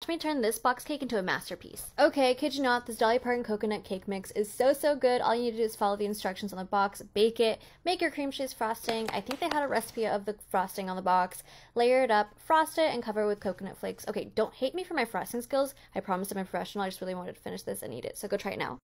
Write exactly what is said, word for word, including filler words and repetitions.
Me turn this box cake into a masterpiece. Okay, kid you not, this Dolly Parton coconut cake mix is so, so good. All you need to do is follow the instructions on the box, bake it, make your cream cheese frosting. I think they had a recipe of the frosting on the box. Layer it up, frost it, and cover it with coconut flakes. Okay, don't hate me for my frosting skills. I promise I'm a professional. I just really wanted to finish this and eat it, so go try it now.